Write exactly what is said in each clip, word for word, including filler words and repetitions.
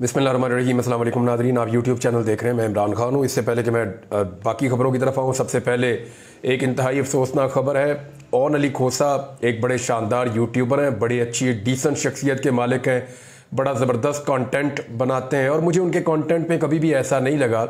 बिस्मिल्लाहिर्रहमानिर्रहीम। अस्सलाम वालेकुम नाज़रीन, आप यूट्यूब चैनल देख रहे हैं। मैं इमरान खान हूँ। इससे पहले कि मैं बाकी खबरों की तरफ आऊँ, सबसे पहले एक इंतहाई अफसोसनाक खबर है। ओन अली खोसा एक बड़े शानदार यूट्यूबर हैं, बड़ी अच्छी डिसेंट शख्सियत के मालिक हैं, बड़ा ज़बरदस्त कंटेंट बनाते हैं और मुझे उनके कंटेंट में कभी भी ऐसा नहीं लगा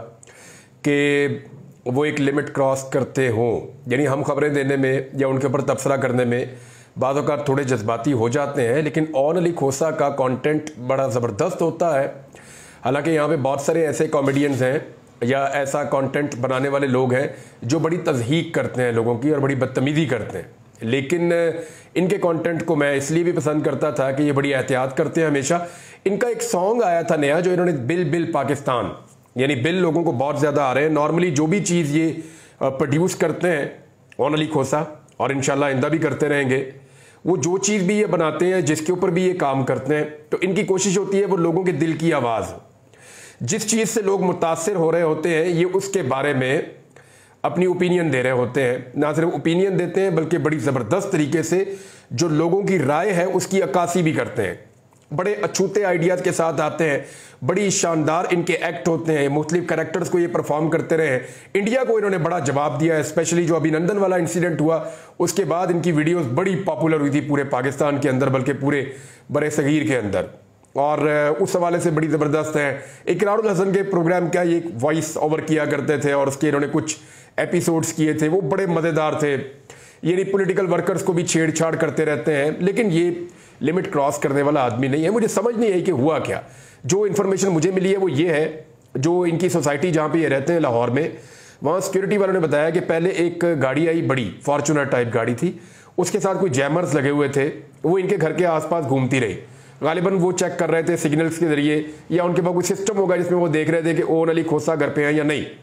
कि वो एक लिमिट क्रॉस करते हों। यानी हम खबरें देने में या उनके ऊपर तबसरा करने में बाज़ औक़ात थोड़े जज्बाती हो जाते हैं, लेकिन ओन अली खोसा का कंटेंट बड़ा ज़बरदस्त होता है। हालांकि यहाँ पे बहुत सारे ऐसे कॉमेडियंस हैं या ऐसा कंटेंट बनाने वाले लोग हैं जो बड़ी तज़हीक करते हैं लोगों की और बड़ी बदतमीज़ी करते हैं, लेकिन इनके कंटेंट को मैं इसलिए भी पसंद करता था कि ये बड़ी एहतियात करते हैं हमेशा। इनका एक सॉन्ग आया था नया, जो इन्होंने बिल बिल पाकिस्तान, यानी बिल लोगों को बहुत ज़्यादा आ रहे हैं। नॉर्मली जो भी चीज़ ये प्रोड्यूस करते हैं ओन अली खोसा, और इंशाल्लाह आइंदा भी करते रहेंगे, वो जो चीज़ भी ये बनाते हैं, जिसके ऊपर भी ये काम करते हैं, तो इनकी कोशिश होती है वो लोगों के दिल की आवाज़, जिस चीज़ से लोग मुतासिर हो रहे होते हैं, ये उसके बारे में अपनी ओपिनियन दे रहे होते हैं। ना सिर्फ ओपिनियन देते हैं बल्कि बड़ी ज़बरदस्त तरीके से जो लोगों की राय है उसकी अक्कासी भी करते हैं। बड़े अछूते आइडियाज़ के साथ आते हैं, बड़ी शानदार इनके एक्ट होते हैं, मुख्तलिफ कैरेक्टर्स को ये परफॉर्म करते रहे। इंडिया को इन्होंने बड़ा जवाब दिया है, स्पेशली जो अभिनंदन वाला इंसिडेंट हुआ उसके बाद इनकी वीडियोस बड़ी पॉपुलर हुई थी पूरे पाकिस्तान के अंदर, बल्कि पूरे बड़े सगीर के अंदर, और उस हवाले से बड़ी ज़बरदस्त है। इकरारुल हसन के प्रोग्राम क्या ये वॉइस ओवर किया करते थे और उसके इन्होंने कुछ एपिसोड्स किए थे, वो बड़े मज़ेदार थे। यानी पॉलिटिकल वर्कर्स को भी छेड़छाड़ करते रहते हैं, लेकिन ये लिमिट क्रॉस करने वाला आदमी नहीं है। मुझे समझ नहीं आई कि हुआ क्या। जो इन्फॉर्मेशन मुझे मिली है वो ये है, जो इनकी सोसाइटी जहाँ पे ये रहते हैं लाहौर में, वहाँ सिक्योरिटी वालों ने बताया कि पहले एक गाड़ी आई, बड़ी फॉर्चूनर टाइप गाड़ी थी, उसके साथ कोई जैमर्स लगे हुए थे, वो इनके घर के आसपास घूमती रही। गालिबन वो चेक कर रहे थे सिग्नल्स के जरिए, या उनके पास कोई सिस्टम होगा जिसमें वो देख रहे थे कि ओन अली खोसा घर पे हैं या नहीं।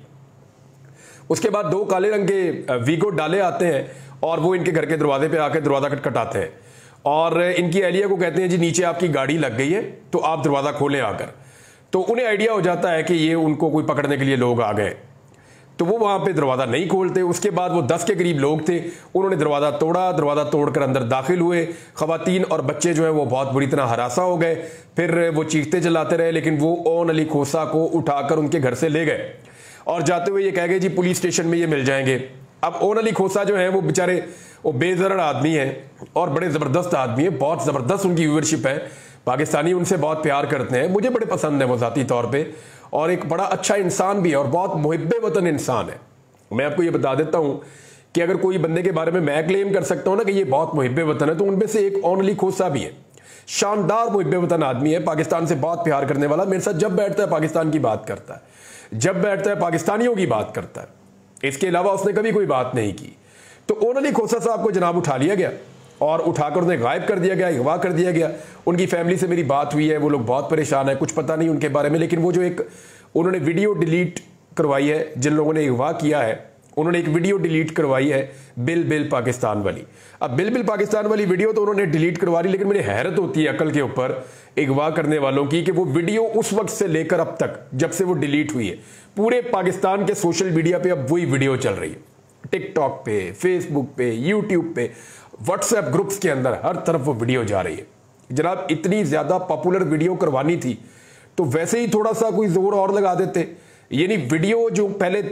उसके बाद दो काले रंग के वीगो डाले आते हैं और वो इनके घर के दरवाजे पे आकर दरवाजा खटखटाते हैं और इनकी एहलिया को कहते हैं जी नीचे आपकी गाड़ी लग गई है तो आप दरवाजा खोलें आकर। तो उन्हें आइडिया हो जाता है कि ये उनको कोई पकड़ने के लिए लोग आ गए, तो वो वहां पे दरवाजा नहीं खोलते। उसके बाद वो दस के करीब लोग थे, उन्होंने दरवाजा तोड़ा, दरवाजा तोड़कर अंदर दाखिल हुए। खवातीन और बच्चे जो है वो बहुत बुरी तरह हरासा हो गए। फिर वो चीखते चलाते रहे, लेकिन वो ओन अली खोसा को उठाकर उनके घर से ले गए और जाते हुए ये कह गए जी पुलिस स्टेशन में ये मिल जाएंगे। अब ओन अली खोसा जो है वो बेचारे वो बेजरड़ आदमी है और बड़े ज़बरदस्त आदमी है, बहुत ज़बरदस्त उनकी व्यूअरशिप है, पाकिस्तानी उनसे बहुत प्यार करते हैं, मुझे बड़े पसंद है वो ज़ाती तौर पे, और एक बड़ा अच्छा इंसान भी है और बहुत मुहिब्बे वतन इंसान है। मैं आपको ये बता देता हूँ कि अगर कोई बंदे के बारे में मैं क्लेम कर सकता हूँ ना कि ये बहुत मुहिब्बे वतन है, तो उनमें से एक ओन अली खोसा भी है। शानदार मुहिब्बे वतन आदमी है, पाकिस्तान से बहुत प्यार करने वाला। मेरे साथ जब बैठता है पाकिस्तान की बात करता है, जब बैठता है पाकिस्तानियों की बात करता है, इसके अलावा उसने कभी कोई बात नहीं की। तो ओन अली खोसा साहब को जनाब उठा लिया गया और उठाकर उन्हें गायब कर दिया गया, अगवा कर दिया गया। उनकी फैमिली से मेरी बात हुई है, वो लोग बहुत परेशान है, कुछ पता नहीं उनके बारे में, लेकिन वो जो एक उन्होंने वीडियो डिलीट करवाई है, जिन लोगों ने अगवा किया है उन्होंने एक वीडियो डिलीट करवाई है बिल बिल पाकिस्तान वाली। अब बिल बिल पाकिस्तान वाली वीडियो तो उन्होंने डिलीट करवा ली, लेकिन मुझे हैरत होती है अकल के ऊपर अगवा करने वालों की कि वो वीडियो उस वक्त से लेकर अब तक, जब से वो डिलीट हुई है, पूरे पाकिस्तान के सोशल मीडिया पे अब वही वीडियो चल रही है। टिकटॉक पे, फेसबुक पे, यूट्यूब पे, व्हाट्सएप ग्रुप्स के अंदर हर तरफ वो वीडियो जा रही है। जनाब इतनी ज्यादा पॉपुलर वीडियो करवानी थी तो वैसे ही थोड़ा सा कोई जोर और लगा देते। यानी वीडियो जो पहले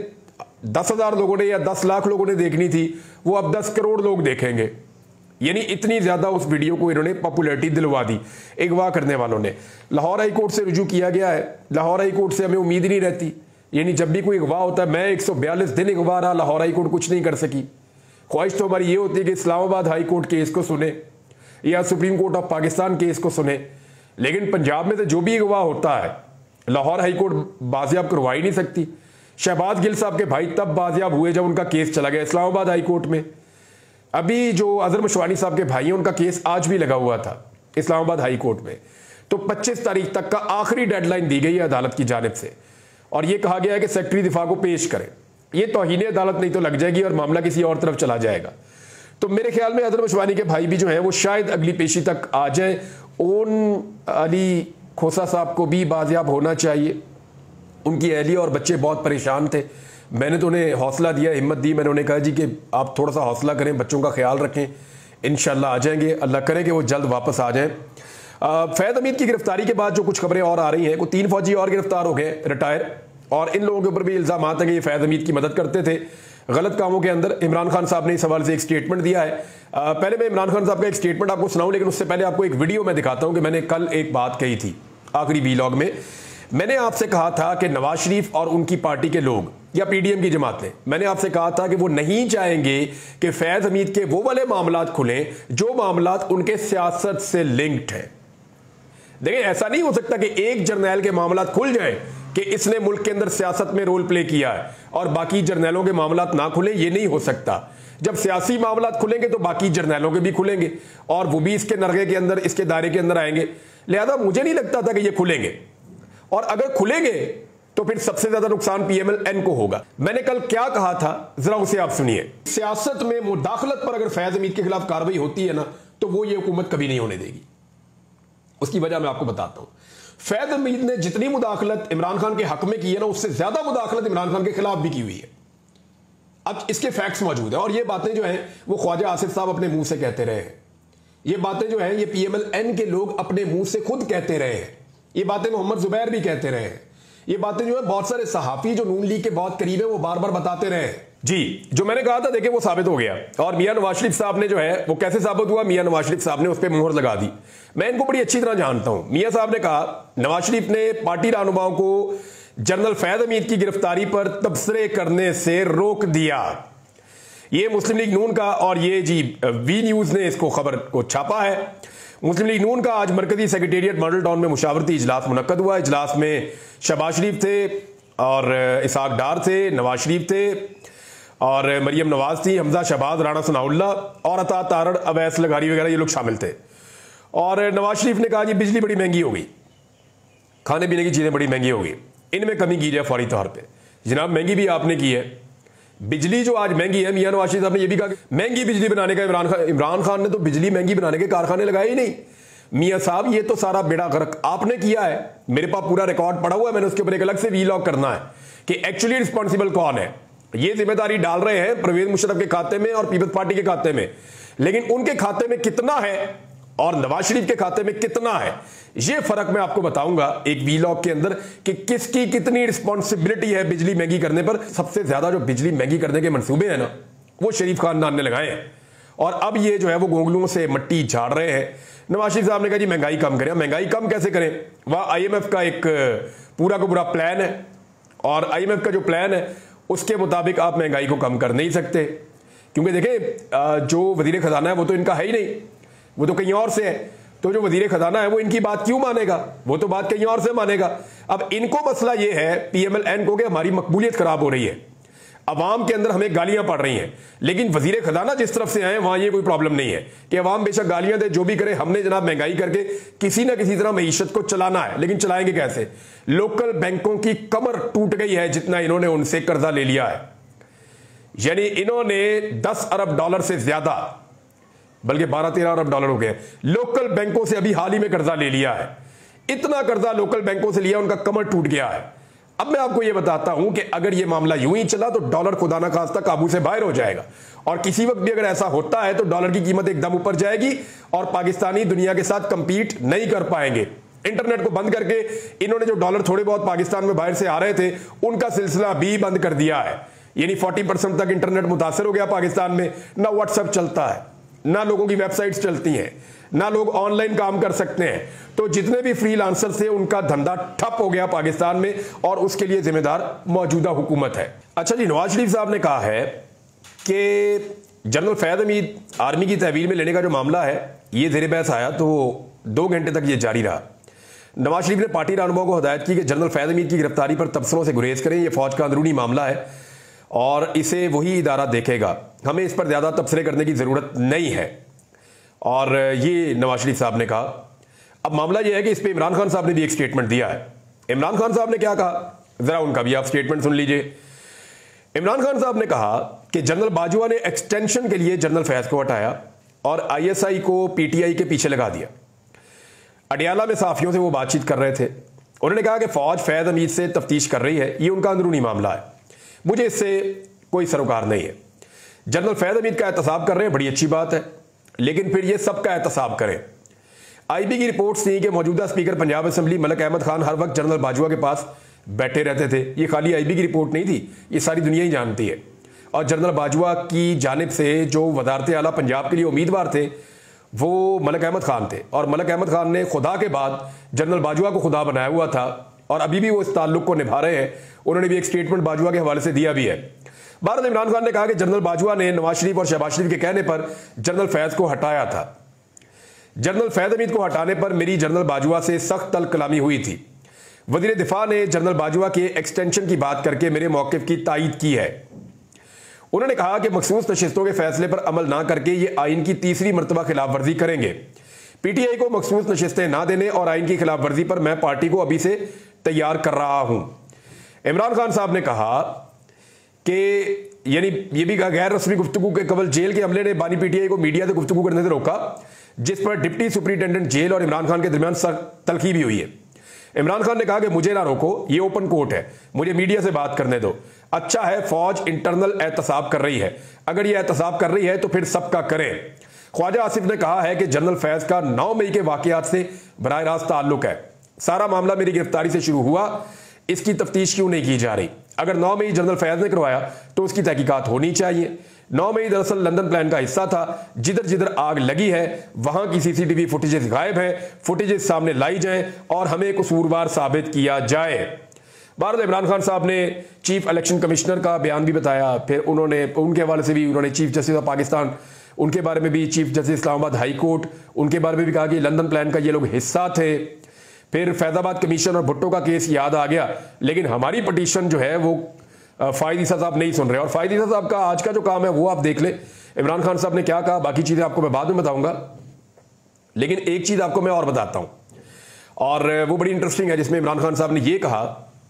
दस हजार लोगों ने या दस लाख लोगों ने देखनी थी, वो अब दस करोड़ लोग देखेंगे। यानी इतनी ज्यादा उस वीडियो को इन्होंने पॉपुलैरिटी दिलवा दी अगवा करने वालों ने। लाहौर हाई कोर्ट से रुजू किया गया है, लाहौर हाई कोर्ट से हमें उम्मीद नहीं रहती। यानी जब भी कोई अगवा होता है, मैं एक सौ बयालीस दिन अगवा रहा, लाहौर हाई कोर्ट कुछ नहीं कर सकी। ख्वाहिश तो हमारी ये होती है कि इस्लामाबाद हाई कोर्ट केस को सुने या सुप्रीम कोर्ट ऑफ पाकिस्तान केस को सुने, लेकिन पंजाब में तो जो भी अगवा होता है लाहौर हाई कोर्ट बाजियाब करवा ही नहीं सकती। शहबाज गिल साहब के भाई तब बाजियाब हुए जब उनका केस चला गया इस्लामाबाद हाई कोर्ट में। अभी जो अजहर मशवानी साहब के भाई हैं उनका केस आज भी लगा हुआ था इस्लामाबाद हाई कोर्ट में। तो पच्चीस तारीख तक का आखिरी डेडलाइन दी गई है अदालत की जानिब से, और यह कहा गया है कि सेक्रेटरी दिफा को पेश करें। यह तौहीन अदालत नहीं तो लग जाएगी और मामला किसी और तरफ चला जाएगा। तो मेरे ख्याल में अजहर मशवानी के भाई भी जो हैं वो शायद अगली पेशी तक आ जाएं। ओन अली खोसा साहब को भी बाजियाब होना चाहिए। उनकी अहलिया और बच्चे बहुत परेशान थे, मैंने तो उन्हें हौसला दिया, हिम्मत दी। मैंने उन्हें कहा जी कि आप थोड़ा सा हौसला करें, बच्चों का ख्याल रखें, इंशाल्लाह आ जाएंगे। अल्लाह करे कि वो जल्द वापस आ जाएं। फैज हमीद की गिरफ्तारी के बाद जो कुछ खबरें और आ रही हैं, कोई तीन फौजी और गिरफ्तार हो गए रिटायर, और इन लोगों के ऊपर भी इल्जाम आते हैं कि ये फैज हमीद की मदद करते थे गलत कामों के अंदर। इमरान खान साहब ने इस हवाले से एक स्टेटमेंट दिया है। आ, पहले मैं इमरान खान साहब का एक स्टेटमेंट आपको सुनाऊं, लेकिन उससे पहले आपको एक वीडियो में दिखाता हूं कि मैंने कल एक बात कही थी आखिरी वीलॉग में। मैंने आपसे कहा था कि नवाज शरीफ और उनकी पार्टी के लोग या पीडीएम की जमातें, मैंने आपसे कहा था कि वो नहीं चाहेंगे कि फैज हमीद के वो वाले मामलात खुलें जो मामलात उनके सियासत से लिंक्ड हैं। देखिए, ऐसा नहीं हो सकता कि एक जर्नैल के मामलात खुल जाएं कि इसने मुल्क के अंदर सियासत में रोल प्ले किया है और बाकी जर्नैलों के मामलात ना खुले। ये नहीं हो सकता। जब सियासी मामलात खुलेंगे तो बाकी जर्नैलों के भी खुलेंगे और वो भी इसके नरगे के अंदर, इसके दायरे के अंदर आएंगे। लिहाजा मुझे नहीं लगता था कि ये खुलेंगे, और अगर खुलेंगे तो फिर सबसे ज्यादा नुकसान पीएमएल-एन को होगा। मैंने कल क्या कहा था, जरा उसे आप सुनिए। सियासत में मुदाखलत पर अगर फैज हमीद के खिलाफ कार्रवाई होती है ना, तो वो ये हुकूमत कभी नहीं होने देगी। उसकी वजह मैं आपको बताता हूं। फैज हमीद ने जितनी मुदाखलत इमरान खान के हक में की है ना, उससे ज्यादा मुदाखलत इमरान खान के खिलाफ भी की हुई है। अब इसके फैक्ट्स मौजूद है, और ये बातें जो हैं वो ख्वाजा आसिफ साहब अपने मुंह से कहते रहे हैं। ये बातें जो हैं ये पीएमएल-एन के लोग अपने मुंह से खुद कहते रहे हैं। ये बातें मोहम्मद जुबैर भी कहते रहे हैं। ये बातें जो है बहुत सारे सहाफी जो नून लीग के बहुत करीब है वो बार बार बताते रहे हैं। जी, जो मैंने कहा था देखिए वो साबित हो गया। और मियां नवाज शरीफ साहब ने जो है वो कैसे साबित हुआ, मियां नवाज शरीफ साहब ने उस पर मुहर लगा दी। मैं इनको बड़ी अच्छी तरह जानता हूं। मियां साहब ने कहा नवाज शरीफ ने पार्टी रहनुमाओं को जनरल फैज हमीद की गिरफ्तारी पर तबसरे करने से रोक दिया। ये मुस्लिम लीग नून का, और ये जी वी न्यूज ने इसको खबर को छापा है। मुस्लिम लीग नून का आज मरकजी सेक्रेटेरिएट मॉडल टाउन में मुशावरती इजलास मुनक्कद हुआ। इजलास में शहबाज शरीफ थे और इसाक डार थे, नवाज शरीफ थे और मरियम नवाज थी, हमजा शहबाज, राणा सनाउल्ला और अता तारड़, अवैस लगारी वगैरह ये लोग शामिल थे। और नवाज शरीफ ने कहा जी बिजली बड़ी महंगी हो गई, खाने पीने की चीजें बड़ी महंगी हो गई, इनमें कमी की जाए फौरी तौर पे। जनाब महंगी भी आपने की है, बिजली जो आज महंगी है, मियां नवाज शरीफ साहब ने यह भी कहा कि महंगी बिजली बनाने का इमरान खान इमरान खान ने तो बिजली महंगी बनाने के कारखाने लगाए ही नहीं। मियां साहब ये तो सारा बेड़ा गर्क आपने किया है। मेरे पास पूरा रिकॉर्ड पड़ा हुआ है, मैंने उसके ऊपर एक अलग से वीलॉग करना है कि एक्चुअली रिस्पॉन्सिबल कौन है। ये जिम्मेदारी डाल रहे हैं परवेज मुशर्रफ के खाते में और पीपल्स पार्टी के खाते में, लेकिन उनके खाते में कितना है और नवाज शरीफ के खाते में कितना है, ये फर्क मैं आपको बताऊंगा एक वीलॉग के अंदर कि किसकी कितनी रिस्पॉन्सिबिलिटी है बिजली महंगी करने पर। सबसे ज्यादा जो बिजली महंगी करने के मंसूबे हैं ना, वो शरीफ खानदान ने लगाए हैं, और अब ये जो है वो गोंगलुओं से मट्टी झाड़ रहे हैं। नवाज शरीफ साहब ने कहा जी महंगाई कम करें। महंगाई कम कैसे करें, वह आईएमएफ का एक पूरा का पूरा प्लान है, और आईएमएफ का जो प्लान है उसके मुताबिक आप महंगाई को कम कर नहीं सकते, क्योंकि देखें जो वजीर खजाना है वो तो इनका है ही नहीं, वो तो कहीं और से है। तो जो वजीर खजाना है वो इनकी बात क्यों मानेगा, वो तो बात कहीं और से मानेगा। अब इनको मसला ये है पीएमएल-एन को कि हमारी मकबूलियत खराब हो रही है, अवाम के अंदर हमें गालियां पड़ रही हैं, लेकिन वजीर खजाना जिस तरफ से आए वहां ये कोई प्रॉब्लम नहीं है कि अवाम बेशक गालियां दे, जो भी करे, हमने जनाब महंगाई करके किसी ना किसी तरह मईशत को चलाना है। लेकिन चलाएंगे कैसे? लोकल बैंकों की कमर टूट गई है जितना इन्होंने उनसे कर्जा ले लिया है। यानी इन्होंने दस अरब डॉलर से ज्यादा, बल्कि बारह तेरह अरब डॉलर हो गए, लोकल बैंकों से अभी हाल ही में कर्जा ले लिया है। इतना कर्जा लोकल बैंकों से लिया, उनका कमर टूट गया है। अब मैं आपको यह बताता हूं कि अगर यह मामला यूं ही चला तो डॉलर खुदा ना खास्ता काबू से बाहर हो जाएगा, और किसी वक्त भी अगर ऐसा होता है तो डॉलर की कीमत एकदम ऊपर जाएगी और पाकिस्तानी दुनिया के साथ कंपीट नहीं कर पाएंगे। इंटरनेट को बंद करके इन्होंने जो डॉलर थोड़े बहुत पाकिस्तान में बाहर से आ रहे थे उनका सिलसिला भी बंद कर दिया है। यानी चालीस परसेंट तक इंटरनेट मुतासर हो गया पाकिस्तान में। ना व्हाट्सएप चलता है, ना लोगों की वेबसाइट्स चलती हैं, ना लोग ऑनलाइन काम कर सकते हैं। तो जितने भी फ्रीलांसर थे उनका धंधा ठप हो गया पाकिस्तान में, और उसके लिए जिम्मेदार मौजूदा हुकूमत है। अच्छा जी, नवाज शरीफ साहब ने कहा है कि जनरल फैज हमीद आर्मी की तहवील में लेने का जो मामला है ये ज़ेर बहस आया तो दो घंटे तक ये जारी रहा। नवाज शरीफ ने पार्टी रहनुमाओं को हदायत की कि जनरल फैज हमीद की गिरफ्तारी पर तबसरों से गुरेज करें, यह फौज का अंदरूनी मामला है और इसे वही इदारा देखेगा, हमें इस पर ज्यादा तबसरे करने की जरूरत नहीं है। और ये नवाज शरीफ साहब ने कहा। अब मामला यह है कि इस पर इमरान खान साहब ने भी एक स्टेटमेंट दिया है। इमरान खान साहब ने क्या कहा, जरा उनका भी आप स्टेटमेंट सुन लीजिए। इमरान खान साहब ने कहा कि जनरल बाजवा ने एक्सटेंशन के लिए जनरल फैज को हटाया और आईएसआई को पीटीआई के पीछे लगा दिया। अडियाला में साफियों से वो बातचीत कर रहे थे, उन्होंने कहा कि फौज फैज हमीद से तफ्तीश कर रही है, ये उनका अंदरूनी मामला है, मुझे इससे कोई सरोकार नहीं है। जनरल फैज हमीद का एहतसाब कर रहे हैं, बड़ी अच्छी बात है, लेकिन फिर ये सबका एहतसाब करें। आईबी की रिपोर्ट्स थी कि मौजूदा स्पीकर पंजाब असेंबली मलिक अहमद खान हर वक्त जनरल बाजवा के पास बैठे रहते थे। ये खाली आईबी की रिपोर्ट नहीं थी, ये सारी दुनिया ही जानती है। और जनरल बाजवा की जानिब से जो वजारत आला पंजाब के लिए उम्मीदवार थे वो मलिक अहमद खान थे, और मलिक अहमद खान ने खुदा के बाद जनरल बाजवा को खुदा बनाया हुआ था, और अभी भी वो इस ताल्लुक को निभा रहे हैं। उन्होंने भी एक स्टेटमेंट बाजवा के हवाले से दिया भी है। बहरहाल इमरान खान ने कहा कि जनरल बाजवा ने नवाज शरीफ और शहबाज शरीफ के कहने पर जनरल फैज को हटाया था। जनरल फैज हमीद को हटाने पर मेरी जनरल बाजवा से सख्त तल कलामी हुई थी। वजीर दिफा ने जनरल बाजवा के एक्सटेंशन की बात करके मेरे मौक़िफ़ की तायीद की है। उन्होंने कहा कि मखसूस नशिस्तों के फैसले पर अमल ना करके ये आइन की तीसरी मरतबा खिलाफ वर्जी करेंगे। पीटीआई को मखसूस नशिस्तें ना देने और आइन की खिलाफ वर्जी पर मैं पार्टी को अभी से तैयार कर रहा हूं। इमरान खान साहब ने कहा कि यानी ये भी गैर रस्मी गुफ्तगू के कबल जेल के अमले ने बानी पीटीआई को मीडिया से गुफ्तगू करने से रोका, जिस पर डिप्टी सुपरिटेंडेंट जेल और इमरान खान के दरमियान तलखी भी हुई है। इमरान खान ने कहा कि मुझे ना रोको, ये ओपन कोर्ट है, मुझे मीडिया से बात करने दो। अच्छा है फौज इंटरनल एहतसाब कर रही है, अगर ये एहतसाब कर रही है तो फिर सबका करें। ख्वाजा आसिफ ने कहा है कि जनरल फैज का नौ मई के वाकयात से बराह रास्त ताल्लुक है। सारा मामला मेरी गिरफ्तारी से शुरू हुआ, इसकी तफ्तीश क्यों नहीं की जा रही? अगर नौ मई जनरल फैज ने करवाया तो उसकी तहकीकात होनी चाहिए। नौ मई दरअसल लंदन प्लान का हिस्सा था। जिधर जिधर आग लगी है वहां की सीसीटीवी फुटेजेस गायब है, फुटेजेस सामने लाई जाएं और हमें कसूरवार साबित किया जाए। बहरहाल इमरान खान साहब ने चीफ इलेक्शन कमिश्नर का बयान भी बताया, फिर उन्होंने उनके हवाले से भी उन्होंने चीफ जस्टिस ऑफ पाकिस्तान, उनके बारे में भी chief justice Islamabad high court, उनके बारे में भी कहा कि लंदन प्लान का ये लोग हिस्सा थे। फिर फैजाबाद कमीशन और भुट्टो का केस याद आ गया, लेकिन हमारी पटिशन जो है वो फायद ईसा साहब नहीं सुन रहे। और फायद ईसा साहब का आज का जो काम है वो आप देख ले, इमरान खान साहब ने क्या कहा, बाकी चीजें आपको मैं बाद में बताऊंगा। लेकिन एक चीज आपको मैं और बताता हूं, और वो बड़ी इंटरेस्टिंग है, जिसमें इमरान खान साहब ने यह कहा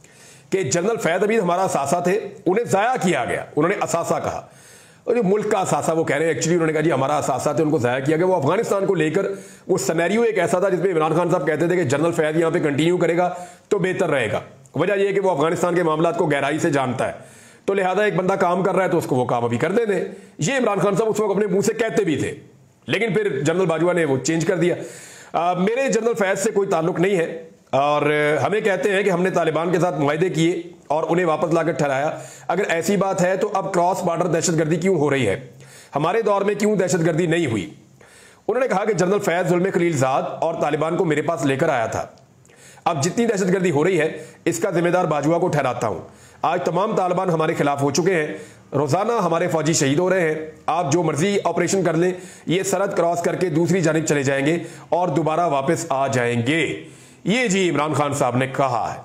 कि जनरल फैज हमीद हमारा असासा थे, उन्हें जाया किया गया। उन्होंने असासा कहा, और जो मुल्क का असासा वो कह रहे हैं, एक्चुअली उन्होंने कहा जी हमारा असासा थे, उनको जाया किया गया। वो अफगानिस्तान को लेकर वो सिनेरियो एक ऐसा था जिसमें इमरान खान साहब कहते थे कि जनरल फैज यहां पे कंटिन्यू करेगा तो बेहतर रहेगा। वजह यह है कि वो अफगानिस्तान के मामला को गहराई से जानता है, तो लिहाजा एक बंदा काम कर रहा है तो उसको वो काम अभी कर देने। ये इमरान खान साहब उस वक्त अपने मुंह से कहते भी थे, लेकिन फिर जनरल बाजवा ने वो चेंज कर दिया। आ, मेरे जनरल फैज से कोई ताल्लुक नहीं है, और हमें कहते हैं कि हमने तालिबान के साथ मुआहदे किए और उन्हें वापस लाकर ठहराया। अगर ऐसी बात है तो अब क्रॉस बॉर्डर दहशतगर्दी क्यों हो रही है, हमारे दौर में क्यों दहशतगर्दी नहीं हुई? उन्होंने कहा कि जनरल फैज जुल्म खलीलजाद और तालिबान को मेरे पास लेकर आया था। अब जितनी दहशतगर्दी हो रही है इसका जिम्मेदार बाजवा को ठहराता हूं। आज तमाम तालिबान हमारे खिलाफ हो चुके हैं, रोजाना हमारे फौजी शहीद हो रहे हैं। आप जो मर्जी ऑपरेशन कर लें, ये सरहद क्रॉस करके दूसरी जानिब चले जाएंगे और दोबारा वापस आ जाएंगे। ये जी इमरान खान साहब ने कहा है।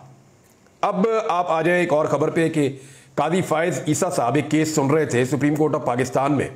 अब आप आ जाए एक और खबर पे कि कादी फायज ईसा साहब एक केस सुन रहे थे सुप्रीम कोर्ट ऑफ पाकिस्तान में,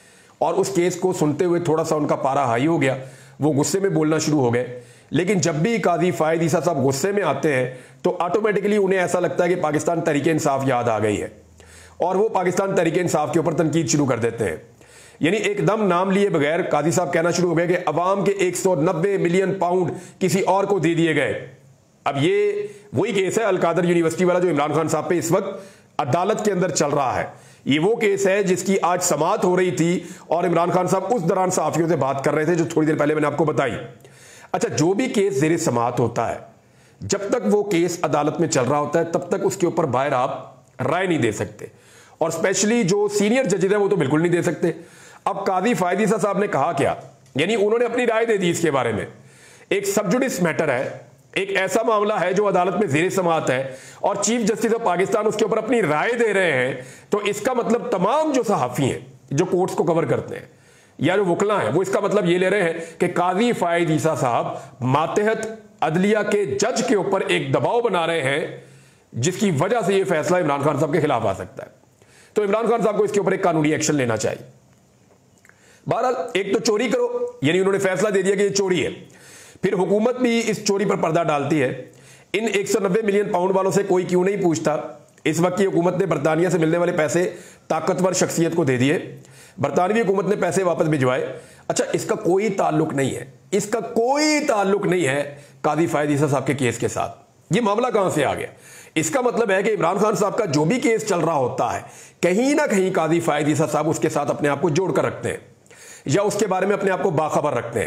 और उस केस को सुनते हुए थोड़ा सा उनका पारा हाई हो गया, वो गुस्से में बोलना शुरू हो गए। लेकिन जब भी कादी फायद ईसा साहब गुस्से में आते हैं तो ऑटोमेटिकली उन्हें ऐसा लगता है कि पाकिस्तान तहरीक इंसाफ याद आ गई है, और वो पाकिस्तान तहरीक इंसाफ के ऊपर तनकीद शुरू कर देते हैं। यानी एकदम नाम लिए बगैर कादी साहब कहना शुरू हो गए कि अवाम के एक सौ नब्बे मिलियन पाउंड किसी और को दे दिए गए। अब ये वही केस है अलकादर यूनिवर्सिटी वाला जो इमरान खान साहब पे इस वक्त अदालत के अंदर चल रहा है। ये वो केस है जिसकी आज समाअत हो रही थी और इमरान खान साहब उस दौरान सहाफियों से बात कर रहे थे, जो थोड़ी देर पहले मैंने आपको बताई। अच्छा, जो भी केस जेर समाअत होता है, जब तक वो केस अदालत में चल रहा होता है तब तक उसके ऊपर बाहर आप राय नहीं दे सकते, और स्पेशली जो सीनियर जजेस हैं वो तो बिल्कुल नहीं दे सकते। अब कादी फायद ईसा साहब ने कहा क्या, यानी उन्होंने अपनी राय दे दी इसके बारे में। एक सबजुडिस मैटर है, एक ऐसा मामला है जो अदालत में जेर समाअत है और चीफ जस्टिस ऑफ पाकिस्तान उसके ऊपर अपनी राय दे रहे हैं, तो इसका मतलब तमाम जो सहाफी हैं जो कोर्ट्स को कवर करते हैं या जो वकला हैं वो इसका मतलब ये ले रहे हैं कि कादी फायद ईसा साहब मातहत अदलिया के जज के ऊपर एक दबाव बना रहे हैं, जिसकी वजह से यह फैसला इमरान खान साहब के खिलाफ आ सकता है। तो इमरान खान साहब को इसके ऊपर एक कानूनी एक्शन लेना चाहिए। बहरहाल एक तो चोरी करो, यानी उन्होंने फैसला दे दिया कि ये चोरी है, फिर हुकूमत भी इस चोरी पर पर्दा डालती है। इन एक सौ नब्बे मिलियन पाउंड वालों से कोई क्यों नहीं पूछता? इस वक्त की हुकूमत ने बरतानिया से मिलने वाले पैसे ताकतवर शख्सियत को दे दिए, बरतानवी हुकूमत ने पैसे वापस भिजवाए। अच्छा, इसका कोई ताल्लुक नहीं है, इसका कोई ताल्लुक नहीं है कादी फायद ईसा साहब के केस के साथ। ये मामला कहां से आ गया? इसका मतलब है कि इमरान खान साहब का जो भी केस चल रहा होता है, कहीं ना कहीं कादी फायद ईसा साहब उसके साथ अपने आप को जोड़ कर रखते हैं, या उसके बारे में अपने आप को बाखबर रखते हैं,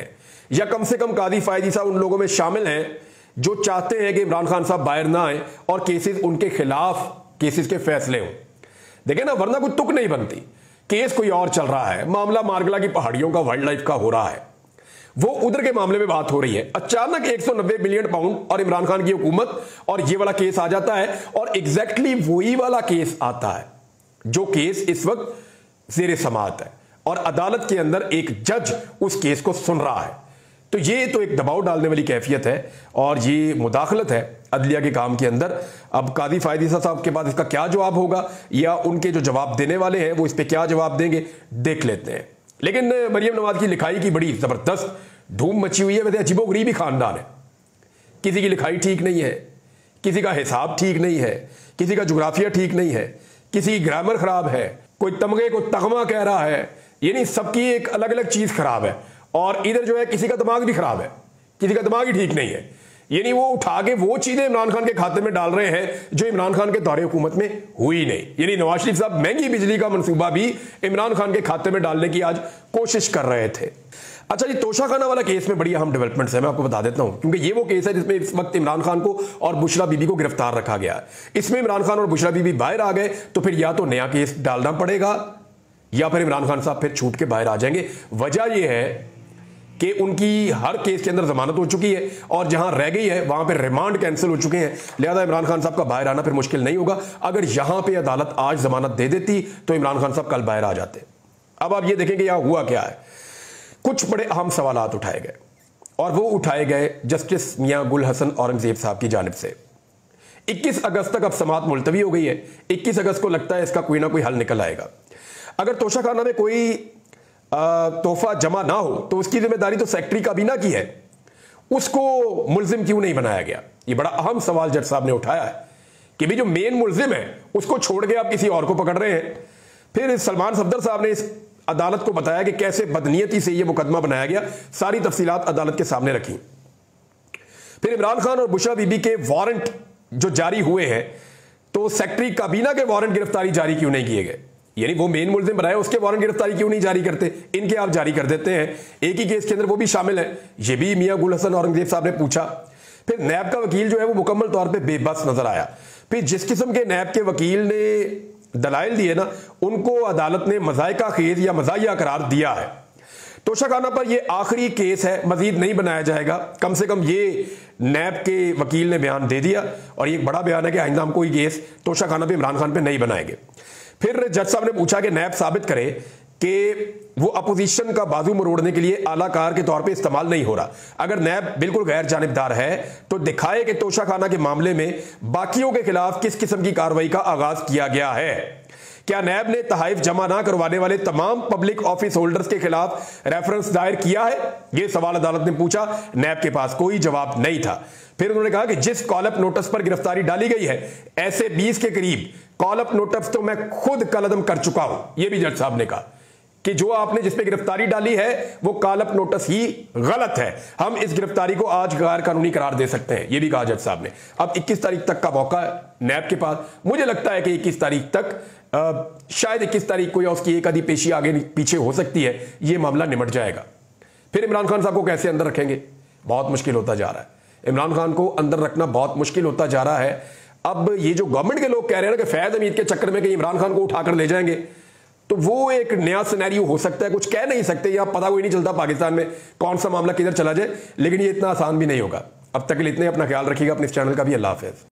या कम से कम कादी फायदी साहब उन लोगों में शामिल हैं जो चाहते हैं कि इमरान खान साहब बाहर ना आए और केसेस उनके खिलाफ केसेस के फैसले हों। देखें ना, वरना कोई तुक नहीं बनती। केस कोई और चल रहा है, मामला मारगला की पहाड़ियों का, वाइल्ड लाइफ का हो रहा है, वो उधर के मामले में बात हो रही है। अचानक एक सौ नब्बे बिलियन पाउंड और इमरान खान की हुकूमत और ये वाला केस आ जाता है, और एग्जैक्टली वही वाला केस आता है जो केस इस वक्त जेर समाअत है, और अदालत के अंदर एक जज उस केस को सुन रहा है। तो ये तो एक दबाव डालने वाली कैफियत है और ये मुदाखलत है अदलिया के काम के अंदर। अब कादी फायदी साहब के पास इसका क्या जवाब होगा, या उनके जो जवाब देने वाले हैं वो इस पे क्या जवाब देंगे, देख लेते हैं। लेकिन मरियम नवाज की लिखाई की बड़ी जबरदस्त धूम मची हुई है। वैसे अजीबोगरीबी खानदान है, किसी की लिखाई ठीक नहीं है, किसी का हिसाब ठीक नहीं है, किसी का जुग्राफिया ठीक नहीं है, किसी की ग्रामर खराब है, कोई तमगे को तगमा कह रहा है, यानी सबकी एक अलग अलग चीज खराब है। और इधर जो है किसी का दिमाग भी खराब है, किसी का दिमाग ही ठीक नहीं है, यानी वो उठा के वो चीजें इमरान खान के खाते में डाल रहे हैं जो इमरान खान के दौरे हुकूमत में हुई नहीं। यानी नवाज शरीफ साहब महंगी बिजली का मंसूबा भी इमरान खान के खाते में डालने की आज कोशिश कर रहे थे। अच्छा जी, तोशाखाना वाला केस में बड़ी अहम डेवलपमेंट्स है, मैं आपको बता देता हूं, क्योंकि ये वो केस है जिसमें इस वक्त इमरान खान को और बुशरा बीबी को गिरफ्तार रखा गया है। इसमें इमरान खान और बुशरा बीबी बाहर आ गए तो फिर या तो नया केस डालना पड़ेगा या फिर इमरान खान साहब फिर छूट के बाहर आ जाएंगे। वजह यह है कि उनकी हर केस के अंदर जमानत हो चुकी है और जहां रह गई है वहां पे रिमांड कैंसिल हो चुके हैं, लिहाजा इमरान खान साहब का बाहर आना फिर मुश्किल नहीं होगा। अगर यहां पे अदालत आज जमानत दे देती तो इमरान खान साहब कल बाहर आ जाते। अब आप ये देखेंगे यहां हुआ क्या है। कुछ बड़े अहम सवालात उठाए गए और वो उठाए गए जस्टिस मियां गुल हसन औरंगजेब साहब की जानिब से। इक्कीस अगस्त तक अब समाअत मुलतवी हो गई है। इक्कीस अगस्त को लगता है इसका कोई ना कोई हल निकल आएगा। अगर तोशाखाना में कोई तोहफा जमा ना हो तो उसकी जिम्मेदारी तो सेक्रेटरी काबीना की है, उसको मुलजिम क्यों नहीं बनाया गया? ये बड़ा अहम सवाल जज साहब ने उठाया है कि भी जो मेन मुलजिम है उसको छोड़ के आप किसी और को पकड़ रहे हैं। फिर सलमान सफदर साहब ने इस अदालत को बताया कि कैसे बदनीयती से यह मुकदमा बनाया गया, सारी तफसीलात अदालत के सामने रखी। फिर इमरान खान और बुशरा बीबी के वारंट जो जारी हुए हैं तो सेक्रेटरी काबीना के वारंट गिरफ्तारी जारी क्यों नहीं किए गए? यानी वो मेन मुलजिम बनाए उसके वारंट गिरफ्तारी क्यों नहीं जारी करते, इनके आप जारी कर देते हैं। एक ही केस के अंदर वो भी शामिल है, ये भी मियां गुल हसन औरंगजेब साहब ने पूछा। फिर नैब का वकील जो है वो मुकम्मल तौर पे बेबस नजर आया। फिर जिस किस्म के नैब के वकील ने दलाइल दिए ना, उनको अदालत ने मजायका खेज या मजाया करार दिया है। तोशाखाना पर ये आखिरी केस है, मजीद नहीं बनाया जाएगा। कम से कम ये नैब के वकील ने बयान दे दिया और ये बड़ा बयान है कि आइंदा हम कोई केस तोशाखाना पे इमरान खान पे नहीं बनाएंगे। फिर जज साहब ने पूछा कि नैब साबित करे कि वो अपोजिशन का बाजू मरोड़ने के लिए आलाकार के तौर पे इस्तेमाल नहीं हो रहा। अगर नैब बिल्कुल गैर जानिबदार है तो दिखाए कि तोशाखाना के मामले में बाकियों के खिलाफ किस किस्म की कार्रवाई का आगाज किया गया है। क्या नैब ने तहाइफ जमा ना करवाने वाले तमाम पब्लिक ऑफिस होल्डर्स के खिलाफ रेफरेंस दायर किया है? यह सवाल अदालत ने पूछा। नैब के पास कोई जवाब नहीं था। फिर उन्होंने कहा कि जिस कॉलअप नोटिस पर गिरफ्तारी डाली गई है, ऐसे बीस के करीब कॉलअप नोटिस तो मैं खुद कलदम कर चुका हूं। यह भी जज साहब ने कहा कि जो आपने जिस पे गिरफ्तारी डाली है वो कॉलअप नोटिस ही गलत है, हम इस गिरफ्तारी को आज गैर कानूनी करार दे सकते हैं। यह भी कहा जज साहब ने। अब इक्कीस तारीख तक का मौका है नैब के पास। मुझे लगता है कि इक्कीस तारीख तक आ, शायद इक्कीस तारीख को या उसकी एक आधी पेशी आगे पीछे हो सकती है, यह मामला निमट जाएगा। फिर इमरान खान साहब को कैसे अंदर रखेंगे? बहुत मुश्किल होता जा रहा है। इमरान खान को अंदर रखना बहुत मुश्किल होता जा रहा है। अब ये जो गवर्नमेंट के लोग कह रहे हैं ना कि फैज हमीद के चक्कर में कहीं इमरान खान को उठाकर ले जाएंगे, तो वो एक नया सिनेरियो हो सकता है। कुछ कह नहीं सकते, या पता कोई नहीं चलता पाकिस्तान में कौन सा मामला किधर चला जाए, लेकिन ये इतना आसान भी नहीं होगा। अब तक के लिए इतने, अपना ख्याल रखिएगा, अपने इस चैनल का भी। अल्लाह हाफिज़।